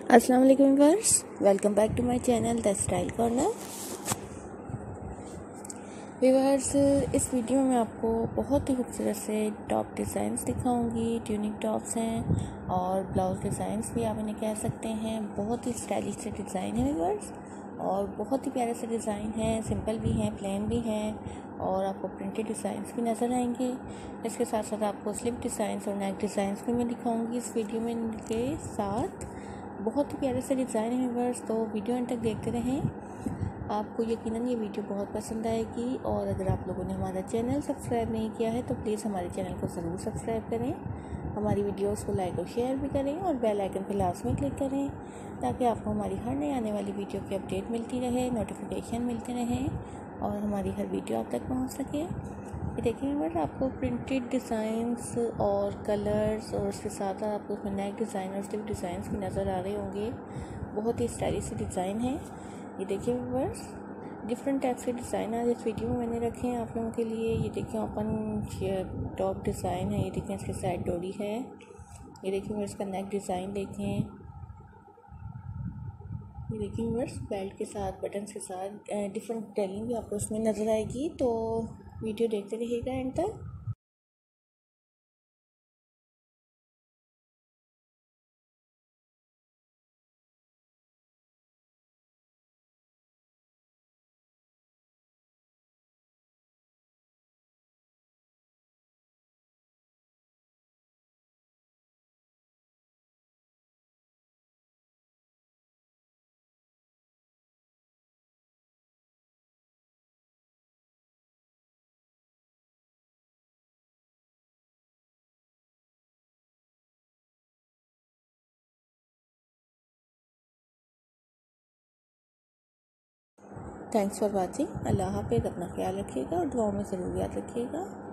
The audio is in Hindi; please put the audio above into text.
अस्सलाम वालेकुम viewers, welcome back to my channel the style corner. Viewers, इस वीडियो में आपको बहुत ही खूबसूरत से टॉप डिज़ाइंस दिखाऊंगी। ट्यूनिक टॉप्स हैं और ब्लाउज डिज़ाइंस भी आप इन्हें कह सकते हैं। बहुत ही स्टाइलिश से डिज़ाइन है व्यूअर्स और बहुत ही प्यारे से डिज़ाइन हैं। सिंपल भी हैं, प्लेन भी हैं और आपको प्रिंटेड डिज़ाइंस भी नज़र आएंगे। इसके साथ साथ आपको स्लिप डिज़ाइंस और नेक डिज़ाइंस भी मैं दिखाऊंगी इस वीडियो में। इनके साथ बहुत ही प्यारे से डिज़ाइन है व्यूअर्स, तो वीडियो अंत तक देखते रहें। आपको यकीनन ये वीडियो बहुत पसंद आएगी। और अगर आप लोगों ने हमारा चैनल सब्सक्राइब नहीं किया है तो प्लीज़ हमारे चैनल को ज़रूर सब्सक्राइब करें, हमारी वीडियोस को लाइक और शेयर भी करें और बेल आइकन पर लास्ट में क्लिक करें ताकि आपको हमारी हर नई आने वाली वीडियो की अपडेट मिलती रहे, नोटिफिकेशन मिलते रहें और हमारी हर वीडियो आप तक पहुँच सके। ये देखिए व्यूअर्स, आपको प्रिंटेड डिज़ाइंस और कलर्स और उसके साथ आपको उसमें नेक डिज़ाइन और स्लिप डिज़ाइंस भी नज़र आ रहे होंगे। बहुत ही स्टाइलिश से डिज़ाइन है। ये देखिए व्यूअर्स, डिफरेंट टाइप्स के डिज़ाइन आज इस वीडियो में मैंने रखे हैं आप लोगों के लिए। ये देखिए ओपन टॉप डिज़ाइन है। ये देखें इसके साइड डोरी है। ये देखिए व्यूअर्स, इसका नेक डिज़ाइन देखें। ये देखिए व्यूअर्स, बेल्ट के साथ, बटन्स के साथ डिफरेंट डिटेलिंग भी आपको उसमें नज़र आएगी। तो वीडियो देखते रहिएगा एंड तक। Thanks for watching. अल्लाह हाफ़िज़। अपना ख्याल रखिएगा और दुआओं में ज़रूर याद रखिएगा।